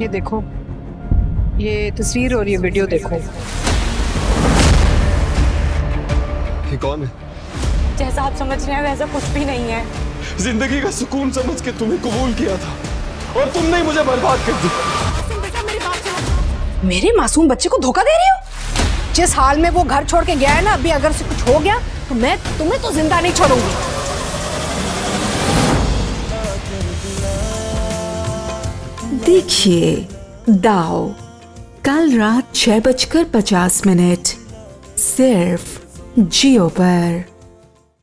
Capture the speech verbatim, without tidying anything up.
ये देखो, ये तस्वीर और ये वीडियो देखो। ये कौन है? जैसा आप समझ रहे हैं वैसा कुछ भी नहीं है। जिंदगी का सुकून समझ के तुम्हें कबूल किया था और तुमने ही मुझे बर्बाद कर दिया। मेरे मासूम बच्चे को धोखा दे रही हो? जिस हाल में वो घर छोड़ के गया है ना, अभी अगर से कुछ हो गया तो मैं तुम्हें तो जिंदा नहीं छोड़ूंगी। देखिए दाव, कल रात छह बजकर पचास मिनट सिर्फ जियो पर।